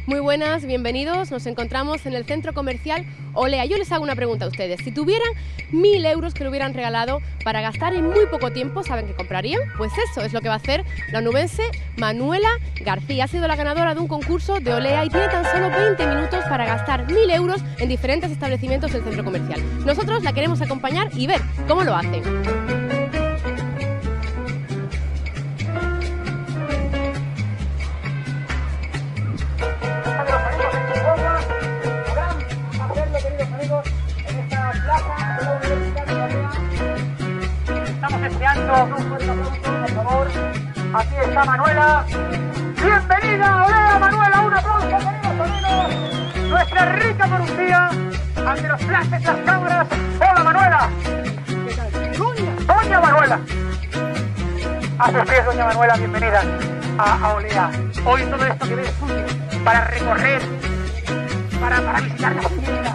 Muy buenas, bienvenidos. Nos encontramos en el centro comercial Olea. Yo les hago una pregunta a ustedes. Si tuvieran 1000 euros que le hubieran regalado para gastar en muy poco tiempo, ¿saben qué comprarían? Pues eso es lo que va a hacer la onubense Manuela García. Ha sido la ganadora de un concurso de Olea y tiene tan solo 20 minutos para gastar 1000 euros en diferentes establecimientos del centro comercial. Nosotros la queremos acompañar y ver cómo lo hacen. Por favor, aquí está Manuela. Bienvenida, Olea, Manuela, un aplauso, queridos amigos. Nuestra rica por un día, ante los flashes, las cámaras. Hola, Manuela. ¿Qué tal? Doña Manuela. A sus pies, doña Manuela, bienvenida a Olea. Hoy todo esto que ves suyo, para recorrer, para visitar las tiendas,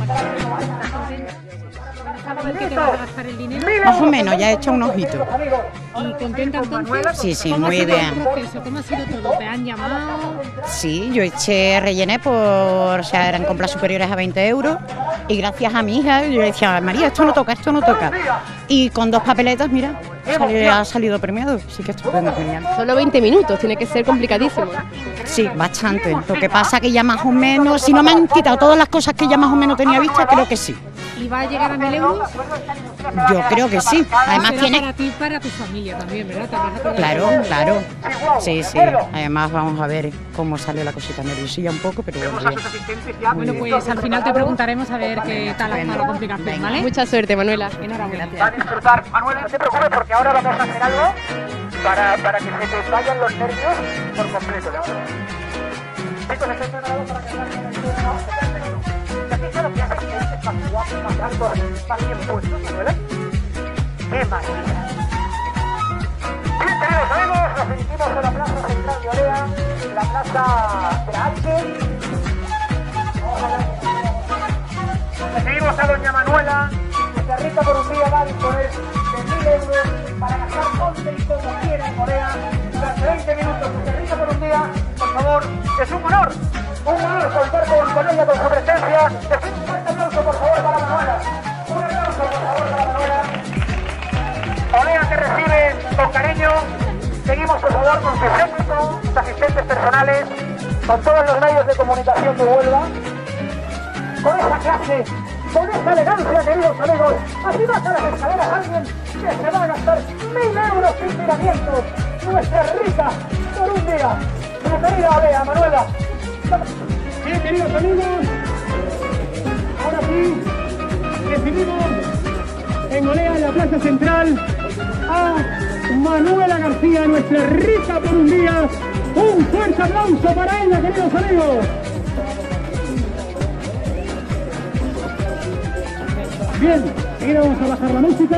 ¿Qué te va a gastar el dinero? Más o menos, ya he hecho un ojito. ¿Y contenta entonces? Sí, sí, ¿Cómo muy ha sido bien. el proceso? ¿Cómo ha sido todo? ¿Te han llamado? Sí, yo rellené o sea, eran compras superiores a 20 euros y gracias a mi hija, yo le decía, María, esto no toca. Y con 2 papeletas, mira, ha salido premiado, sí que estupendo, genial. Solo 20 minutos, tiene que ser complicadísimo. Sí, bastante. Lo que pasa que ya más o menos, si no me han quitado todas las cosas que ya más o menos tenía vistas, creo que sí. ¿Y va a llegar a 1000 euros? Yo creo que sí. Además Será tiene... para ti y para tu familia también, ¿verdad? ¿Te vas a acordar? Claro. Sí. Además vamos a ver cómo sale la cosita, nerviosilla un poco, pero bueno, bien. Bueno, pues al final te preguntaremos a ver qué tal ha estado la complicación, ¿vale? Mucha suerte, Manuela. Enhorabuena. Va a disfrutar. Manuela, no te preocupes porque ahora vamos a hacer algo para que se te vayan los nervios por completo, ¿de acuerdo? Chicos, estoy preparado para que salgan el turno. Y aquí claro que haces que es más guapo, más alto, más bien puesto, Manuela. ¡Qué maravilla! Bien, queridos amigos, nos dirigimos a la plaza central de Olea, la plaza de la Alpe. Recibimos a doña Manuela. Nuestra rica por un día va a disponer de 1000 euros para gastar donde y como quiera en Olea durante 20 minutos. Nuestra rica por un día, por favor, es un honor contar con ella, con su presencia. Decid un fuerte aplauso, por favor, para Manuela. Un aplauso, por favor, para Manuela. Olea te recibe con cariño. Seguimos, por favor, con su séquito, sus asistentes personales, con todos los medios de comunicación de Huelva. Con esa clase, con esa elegancia, queridos amigos, así baja las escaleras alguien que se va a gastar 1000 euros sin miramientos. Nuestra rica por un día. Mi querida Olea, Manuela. Bien, queridos amigos, ahora sí, recibimos en Olea, en la plaza central, a Manuela García, nuestra rica por un día. Un fuerte aplauso para ella, queridos amigos. Bien, ahora vamos a bajar la música.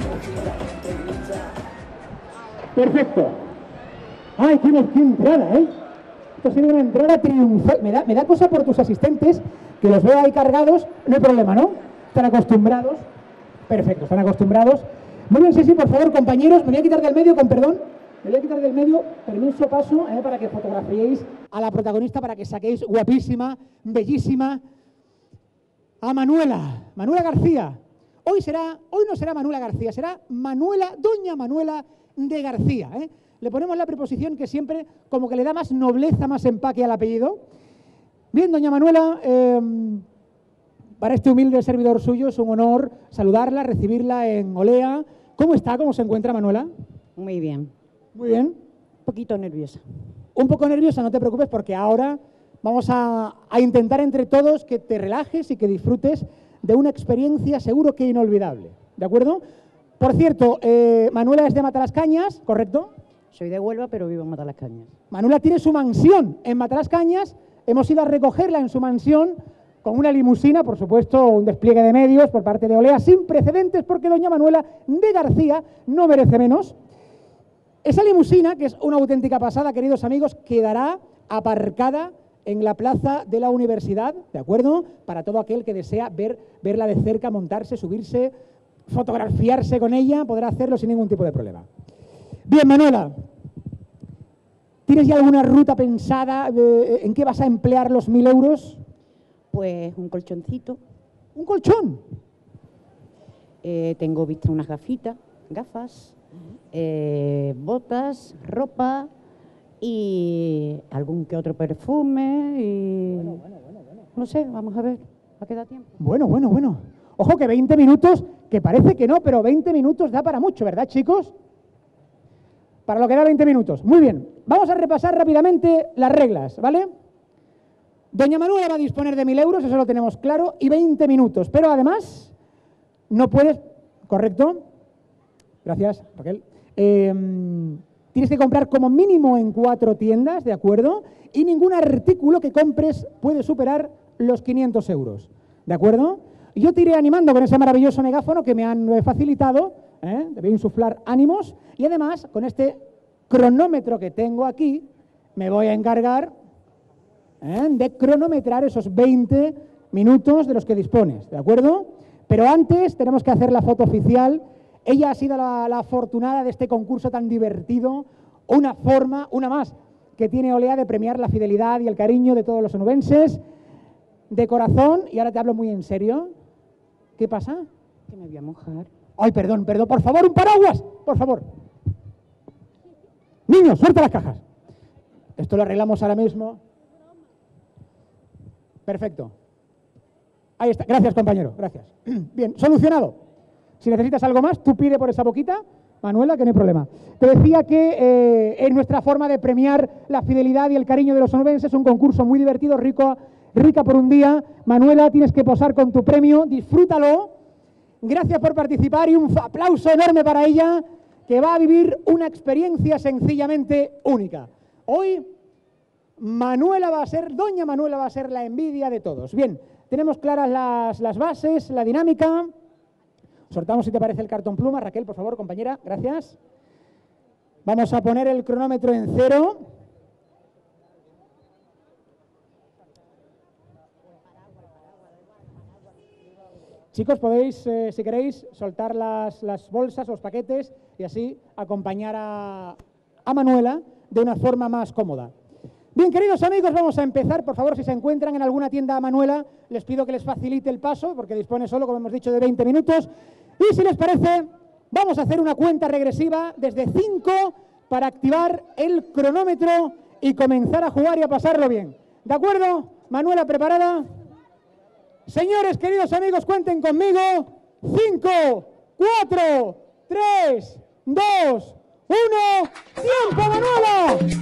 Perfecto. ¡Ay, qué entrada, eh! Esto ha sido una entrada triunfal. Me da cosa por tus asistentes, que los veo ahí cargados. No hay problema, ¿no? Están acostumbrados. Perfecto, están acostumbrados. Muy bien, sí, por favor, compañeros. Me voy a quitar del medio, con perdón. Me voy a quitar del medio. Permiso, paso, para que fotografiéis a la protagonista, para que saquéis guapísima, bellísima, a Manuela García. Hoy no será Manuela García, será doña Manuela de García. Le ponemos la preposición que siempre como que le da más nobleza, más empaque al apellido. Bien, doña Manuela, para este humilde servidor suyo es un honor saludarla, recibirla en Olea. ¿Cómo está? ¿Cómo se encuentra, Manuela? Muy bien. Muy bien. Un poquito nerviosa. Un poco nerviosa, no te preocupes, porque ahora vamos a intentar entre todos que te relajes y que disfrutes de una experiencia seguro que inolvidable. ¿De acuerdo? Por cierto, Manuela es de Matalascañas, ¿correcto? Soy de Huelva, pero vivo en Matalascañas. Manuela tiene su mansión en Matalascañas. Hemos ido a recogerla en su mansión con una limusina, por supuesto, un despliegue de medios por parte de Olea sin precedentes, porque doña Manuela de García no merece menos. Esa limusina, que es una auténtica pasada, queridos amigos, quedará aparcada en la plaza de la universidad, ¿de acuerdo? Para todo aquel que desea verla de cerca, montarse, subirse, fotografiarse con ella, podrá hacerlo sin ningún tipo de problema. Bien, Manuela, ¿Tienes ya alguna ruta pensada? ¿En qué vas a emplear los 1.000 euros? Pues un colchoncito. ¿Un colchón? Tengo vista unas gafas, botas, ropa y algún que otro perfume y... No sé, vamos a ver, ¿a qué da tiempo? Bueno. Ojo que 20 minutos, que parece que no, pero 20 minutos da para mucho, ¿verdad, chicos? Para lo que da 20 minutos. Muy bien, vamos a repasar rápidamente las reglas, ¿vale? Doña Manuela va a disponer de 1.000 euros, eso lo tenemos claro, y 20 minutos. Pero además, no puedes... ¿Correcto? Gracias, Raquel. Tienes que comprar como mínimo en 4 tiendas, ¿de acuerdo? Y ningún artículo que compres puede superar los 500 euros, ¿de acuerdo? Yo te iré animando con ese maravilloso megáfono que me han facilitado, te voy a insuflar ánimos, y además, con este cronómetro que tengo aquí, me voy a encargar de cronometrar esos 20 minutos de los que dispones, ¿de acuerdo? Pero antes tenemos que hacer la foto oficial. Ella ha sido la afortunada de este concurso tan divertido, una más, que tiene Olea de premiar la fidelidad y el cariño de todos los onubenses, de corazón, y ahora te hablo muy en serio. ¿Qué pasa? Que me voy a mojar. Ay, perdón, por favor, un paraguas, por favor. Niños, suelta las cajas. Esto lo arreglamos ahora mismo. Perfecto. Ahí está, gracias compañero, gracias. Bien, solucionado. Si necesitas algo más, tú pide por esa boquita, Manuela, que no hay problema. Te decía que en nuestra forma de premiar la fidelidad y el cariño de los onubenses, un concurso muy divertido, rica por un día. Manuela, tienes que posar con tu premio, disfrútalo. Gracias por participar y un aplauso enorme para ella, que va a vivir una experiencia sencillamente única. Hoy, doña Manuela va a ser la envidia de todos. Bien, tenemos claras las bases, la dinámica. Soltamos, si te parece, el cartón pluma. Raquel, por favor, compañera, gracias. Vamos a poner el cronómetro en 0. Chicos, podéis, si queréis, soltar las bolsas, los paquetes y así acompañar a Manuela de una forma más cómoda. Bien, queridos amigos, vamos a empezar. Por favor, si se encuentran en alguna tienda Manuela, les pido que les facilite el paso, porque dispone solo, como hemos dicho, de 20 minutos. Y si les parece, vamos a hacer una cuenta regresiva desde 5 para activar el cronómetro y comenzar a jugar y a pasarlo bien. ¿De acuerdo? Manuela, ¿preparada? Señores, queridos amigos, cuenten conmigo. 5, 4, 3, 2, 1. ¡Tiempo, Manuela!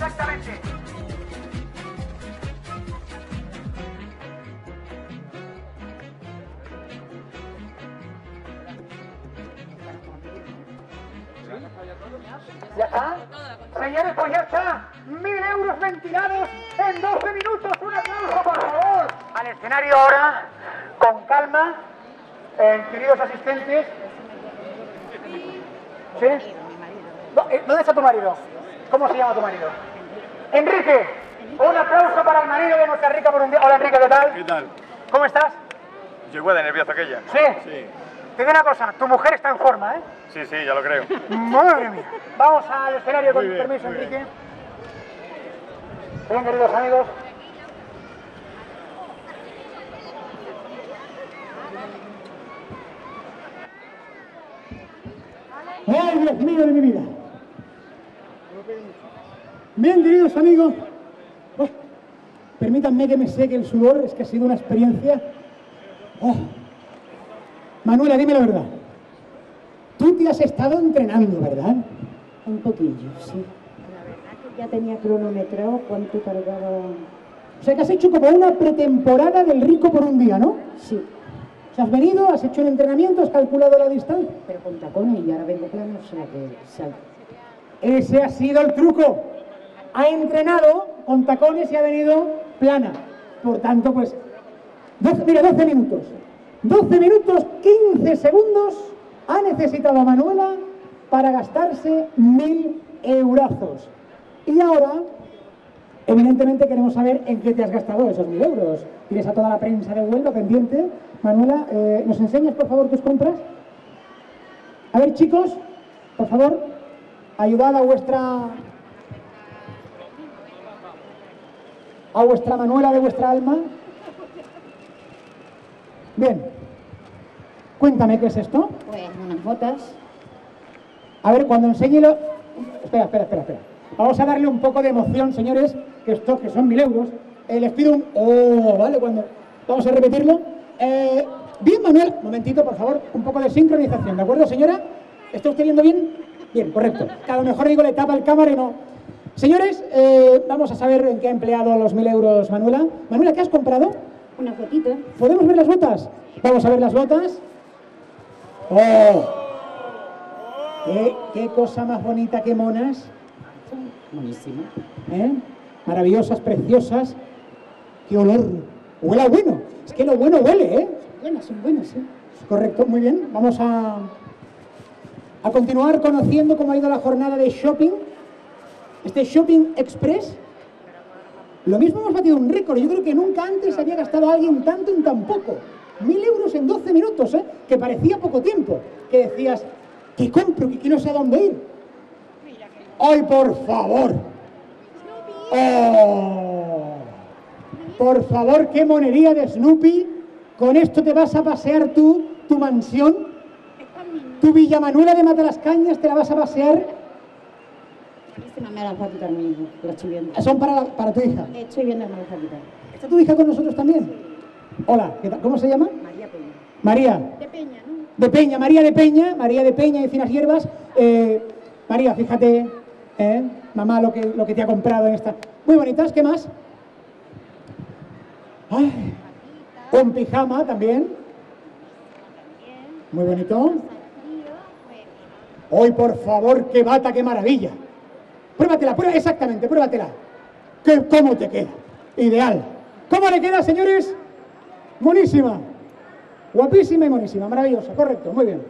Exactamente. ¿Ya está? Señores, pues ya está. 1000 euros ventilados en 12 minutos. Un aplauso, por favor. Al escenario ahora, con calma, queridos asistentes. ¿Sí? ¿Dónde está tu marido? ¿Cómo se llama tu marido? Enrique. Un aplauso para el marido de nuestra rica por un día. Hola, Enrique, ¿qué tal? ¿Qué tal? ¿Cómo estás? Yo igual de nerviosa que ella. ¿Sí? Sí. Te digo una cosa, tu mujer está en forma, ¿eh? Sí, sí, ya lo creo. Madre mía. Vamos al escenario con Muy bien, permiso, muy bien. Enrique. Bien, queridos amigos. ¡Ay, Dios mío de mi vida! Bien, queridos amigos. Oh, permítanme que me seque el sudor, es que ha sido una experiencia. Oh. Manuela, dime la verdad. Tú te has estado entrenando, ¿verdad? Un poquillo, sí. La verdad que ya tenía cronometrado cuánto tardaba. O sea que has hecho como una pretemporada del rico por un día, ¿no? Sí, O sea, has venido, has hecho un entrenamiento, has calculado la distancia. pero con tacones y ahora vengo plano, o sea que salgo. Ese ha sido el truco. Ha entrenado con tacones y ha venido plana. Por tanto, pues, 12 minutos. 12 minutos, 15 segundos ha necesitado Manuela para gastarse 1000 eurazos. Y ahora, evidentemente, queremos saber en qué te has gastado esos 1000 euros. Tienes a toda la prensa de Huelva pendiente. Manuela, ¿nos enseñas, por favor, tus compras? A ver, chicos, por favor, ayudad a vuestra Manuela de vuestra alma. Bien. Cuéntame, ¿qué es esto? Pues unas botas. A ver, cuando enseñe lo... Espera. Vamos a darle un poco de emoción, señores, que esto, que son 1000 euros. Les pido un... Oh, vale, cuando... Vamos a repetirlo. Bien, Manuel, un momentito, por favor, un poco de sincronización, ¿de acuerdo, señora? ¿Está usted viendo bien? Bien, correcto. Que a lo mejor digo le tapa el cámara y no... Señores, vamos a saber en qué ha empleado los 1000 euros Manuela. Manuela, ¿qué has comprado? Unas botitas. ¿Podemos ver las botas? Vamos a ver las botas. ¡Oh! ¡Qué cosa más bonita, qué monas! Buenísimo. ¿Eh? Maravillosas, preciosas. ¡Qué olor! Huele a bueno. Es que lo bueno huele, ¿eh? Son buenas, sí. Correcto, muy bien. Vamos a continuar conociendo cómo ha ido la jornada de shopping. Este Shopping Express. Lo mismo hemos batido un récord. Yo creo que nunca antes había gastado alguien tanto en tan poco. 1000 euros en 12 minutos, ¿eh? Que parecía poco tiempo. Que decías, ¿qué compro? Que no sé a dónde ir. ¡Ay, por favor! ¡Oh! Por favor, qué monería de Snoopy. Con esto te vas a pasear tú, tu mansión. Tu Villa Manuela de Matalascañas te la vas a pasear. Este no me las va a quitar mi hijo, la estoy viendo. Son para tu hija. Estoy viendo que me las va a quitar. ¿Está tu hija con nosotros también? Hola, ¿qué tal? ¿Cómo se llama? María Peña. María. De Peña, ¿no? De Peña, María de Peña de Finas Hierbas. María, fíjate, mamá, lo que te ha comprado en esta. Muy bonitas, ¿qué más? Ay, un pijama también. Muy bonito. Hoy, por favor, qué bata, qué maravilla. Pruébatela, exactamente, pruébatela. ¿Cómo te queda? Ideal. ¿Cómo le queda, señores? Buenísima. Guapísima y monísima, maravillosa, correcto, muy bien.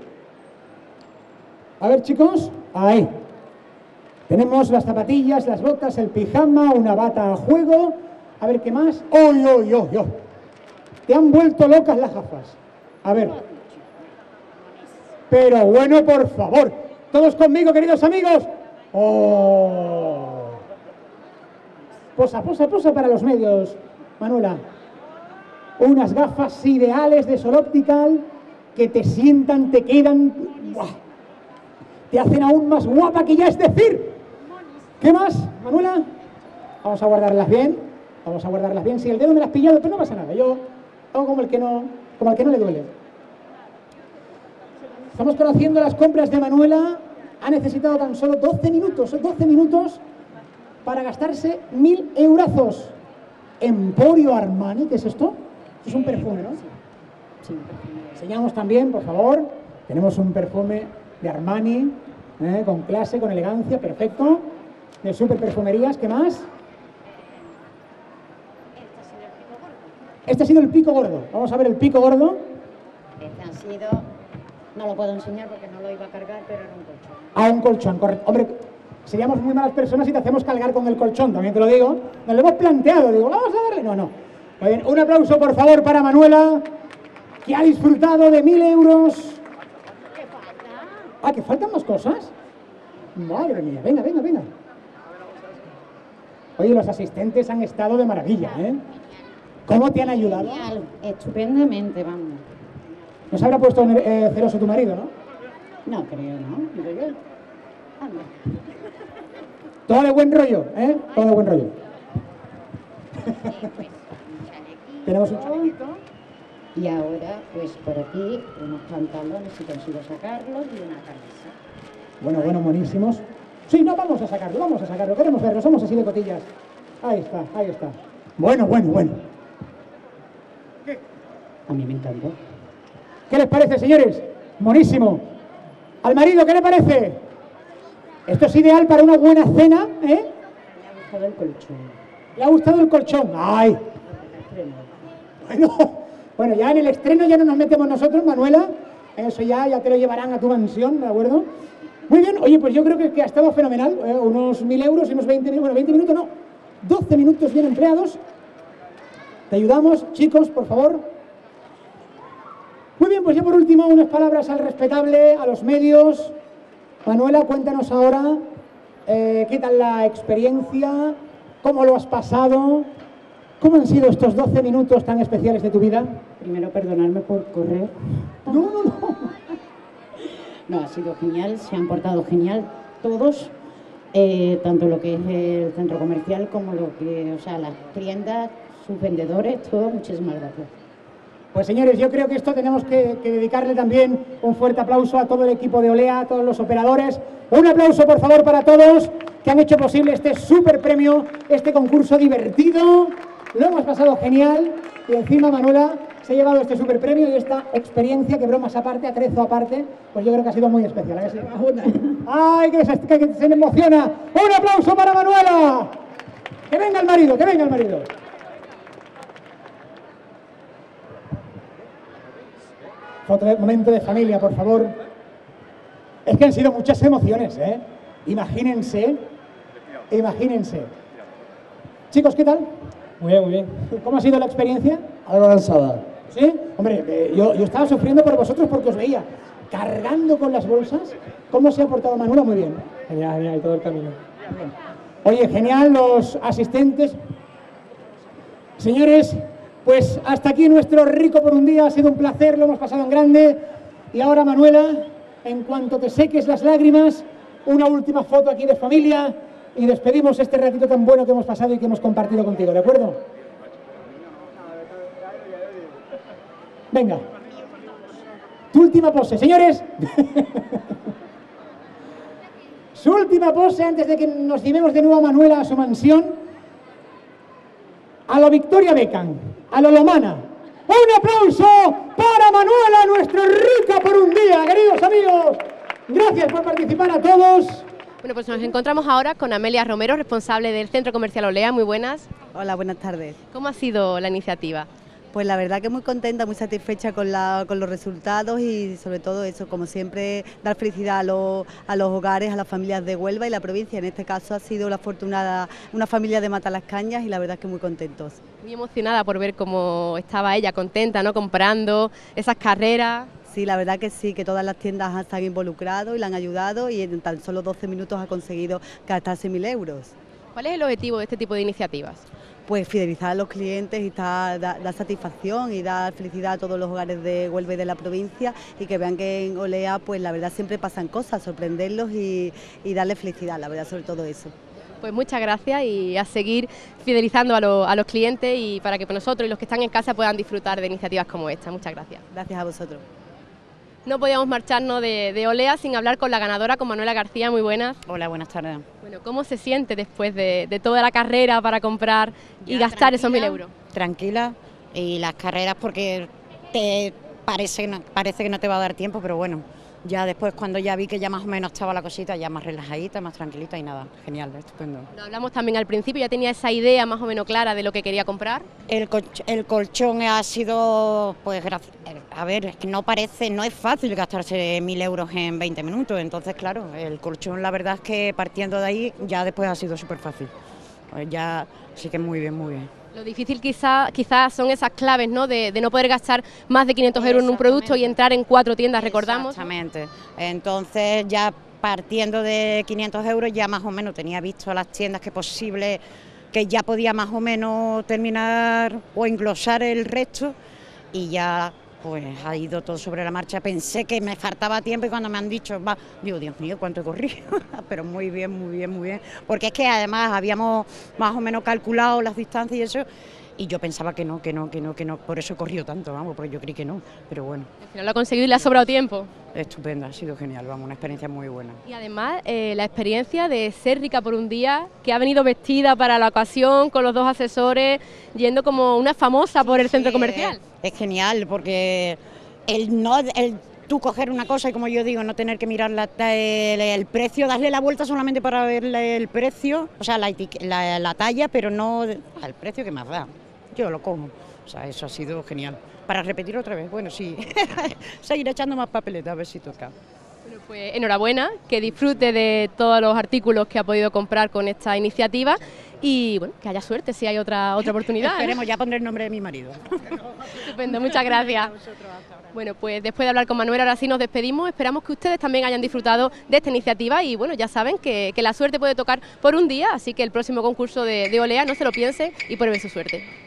A ver, chicos, ahí. Tenemos las zapatillas, las botas, el pijama, una bata a juego. A ver, ¿qué más? ¡Oh! Te han vuelto locas las gafas. A ver. Pero bueno, por favor. Todos conmigo, queridos amigos. ¡Oh! Posa para los medios, Manuela. Unas gafas ideales de Sol Optical que te sientan, te quedan... ¡Buah! Te hacen aún más guapa que ya, es decir. ¿Qué más, Manuela? Vamos a guardarlas bien. Si el dedo me las has pillado, pero no pasa nada. Yo hago como al que no le duele. Estamos conociendo las compras de Manuela. Ha necesitado tan solo 12 minutos. 12 minutos para gastarse 1000 eurazos. Emporio Armani, ¿qué es esto? Esto es un perfume, ¿no? Sí. Enseñamos también, por favor. Tenemos un perfume de Armani, con clase, con elegancia, perfecto. De super perfumerías, ¿qué más? Este ha sido el pico gordo. Vamos a ver el pico gordo. Este ha sido, no lo puedo enseñar porque no lo iba a cargar, pero era un colchón. Ah, un colchón, correcto. Hombre, seríamos muy malas personas si te hacemos cargar con el colchón, también te lo digo. Nos lo hemos planteado, digo, vamos a darle. No, no. Muy bien, un aplauso por favor para Manuela, que ha disfrutado de 1000 euros. ¿Qué falta? Ah, ¿que faltan más cosas? Madre mía, venga, venga, venga. Oye, los asistentes han estado de maravilla, ¿eh? ¿Cómo te han ayudado? Genial, estupendamente, vamos. ¿No se habrá puesto celoso tu marido, no? No creo, ¿no? Digo yo. Anda. Todo de buen rollo, ¿eh? Todo de buen rollo. Tenemos un chalequito. Y ahora, pues por aquí, unos pantalones, si consigo sacarlos, y una camisa. Bueno, bueno, buenísimos. Sí, no, vamos a sacarlo, queremos verlo, somos así de cotillas. Ahí está, ahí está. Bueno, bueno, bueno. A mí me encantó. ¿Qué les parece, señores? Buenísimo. Al marido, ¿qué le parece? Esto es ideal para una buena cena, ¿eh? Me ha gustado el colchón. ¿Le ha gustado el colchón? ¡Ay! Bueno, ya en el estreno ya no nos metemos nosotros, Manuela. Eso ya te lo llevarán a tu mansión, ¿de acuerdo? Muy bien, oye, pues yo creo que ha estado fenomenal. Unos 1000 euros y unos 20 minutos, bueno, 20 minutos no, 12 minutos bien empleados. Te ayudamos, chicos, por favor. Muy bien, pues ya por último, unas palabras al respetable, a los medios. Manuela, cuéntanos ahora qué tal la experiencia, cómo lo has pasado, cómo han sido estos 12 minutos tan especiales de tu vida. Primero, perdonadme por correr. No, no, no. No, ha sido genial, se han portado genial todos, tanto lo que es el centro comercial como lo que, o sea, las tiendas, sus vendedores, todo. Muchísimas gracias. Pues señores, yo creo que esto tenemos que dedicarle también un fuerte aplauso a todo el equipo de Olea, a todos los operadores. Un aplauso, por favor, para todos que han hecho posible este súper premio, este concurso divertido. Lo hemos pasado genial y encima Manuela se ha llevado este súper premio y esta experiencia, que bromas aparte, atrezo aparte, pues yo creo que ha sido muy especial. ¿A que sí? ¡Ay, que se emociona! ¡Un aplauso para Manuela! ¡Que venga el marido, que venga el marido! Momento de familia, por favor. Es que han sido muchas emociones, ¿eh? Imagínense. Chicos, ¿qué tal? Muy bien, muy bien. ¿Cómo ha sido la experiencia? Algo cansada. ¿Sí? Hombre, yo estaba sufriendo por vosotros porque os veía cargando con las bolsas. ¿Cómo se ha portado Manuela? Muy bien. Genial, genial, todo el camino. Oye, genial, los asistentes. Señores, pues hasta aquí nuestro Rico por un día. Ha sido un placer, lo hemos pasado en grande. Y ahora, Manuela, en cuanto te seques las lágrimas, una última foto aquí de familia y despedimos este ratito tan bueno que hemos pasado y que hemos compartido contigo, ¿de acuerdo? Venga. Tu última pose, señores. Su última pose antes de que nos llevemos de nuevo a Manuela a su mansión. A lo Victoria Beckham, a lo Lomana. ¡Un aplauso para Manuela, nuestro Rica por un día, queridos amigos! Gracias por participar a todos. Bueno, pues nos encontramos ahora con Amelia Romero, responsable del Centro Comercial Olea. Muy buenas. Hola, buenas tardes. ¿Cómo ha sido la iniciativa? Pues la verdad que muy contenta, muy satisfecha con los resultados y sobre todo eso, como siempre, dar felicidad a los hogares, a las familias de Huelva y la provincia. En este caso ha sido la afortunada una familia de Matalascañas y la verdad que muy contentos. Muy emocionada por ver cómo estaba ella, contenta, ¿no? Comprando esas carreras. Sí, la verdad que sí, que todas las tiendas están involucradas y la han ayudado y en tan solo 12 minutos ha conseguido gastarse 1000 euros. ¿Cuál es el objetivo de este tipo de iniciativas? Pues fidelizar a los clientes y dar satisfacción y dar felicidad a todos los hogares de Huelva y de la provincia y que vean que en Olea pues la verdad siempre pasan cosas, sorprenderlos y darles felicidad, la verdad sobre todo eso. Pues muchas gracias y a seguir fidelizando a los clientes y para que nosotros y los que están en casa puedan disfrutar de iniciativas como esta. Muchas gracias. Gracias a vosotros. No podíamos marcharnos de Olea sin hablar con la ganadora, con Manuela García. Muy buenas. Hola, buenas tardes. Bueno, ¿cómo se siente después de toda la carrera para comprar y gastar esos 1.000 euros? Tranquila, y las carreras porque te parece que no te va a dar tiempo, pero bueno, ya después cuando ya vi que ya más o menos estaba la cosita, ya más relajadita, más tranquilita y nada, genial, estupendo. Lo hablamos también al principio, ya tenía esa idea más o menos clara de lo que quería comprar. El colchón ha sido, pues, a ver, es que no es fácil gastarse 1.000 euros en 20 minutos, entonces claro, el colchón la verdad es que partiendo de ahí ya después ha sido súper fácil, pues ya sí que muy bien, muy bien. Lo difícil quizás son esas claves, ¿no? De no poder gastar más de 500 euros en un producto y entrar en 4 tiendas, recordamos. Exactamente, entonces ya partiendo de 500 euros ya más o menos tenía visto las tiendas que posible, que ya podía más o menos terminar o englosar el resto y ya pues ha ido todo sobre la marcha. Pensé que me faltaba tiempo y cuando me han dicho, digo, Dios mío, cuánto he corrido, pero muy bien, muy bien, muy bien, porque es que además habíamos más o menos calculado las distancias y eso, y yo pensaba que no, por eso he corrido tanto, vamos, porque yo creí que no, pero bueno. Al final lo ha conseguido y le ha sobrado tiempo. Estupendo, ha sido genial, vamos, una experiencia muy buena. Y además la experiencia de ser rica por un día, que ha venido vestida para la ocasión, con los 2 asesores, yendo como una famosa por el centro comercial. Es genial, porque tú coger una cosa y como yo digo, no tener que mirar el precio, darle la vuelta solamente para verle el precio, o sea, la talla, pero no el precio que más da. Yo lo cojo, o sea, eso ha sido genial. Para repetir otra vez, bueno, sí, seguir echando más papeletas a ver si toca. Bueno, pues enhorabuena, que disfrute de todos los artículos que ha podido comprar con esta iniciativa y bueno, que haya suerte si hay otra oportunidad. Esperemos, ya pondré el nombre de mi marido. Estupendo, muchas gracias. Bueno, pues después de hablar con Manuel, ahora sí nos despedimos. Esperamos que ustedes también hayan disfrutado de esta iniciativa y bueno, ya saben que la suerte puede tocar por un día, así que el próximo concurso de Olea no se lo piensen y prueben su suerte.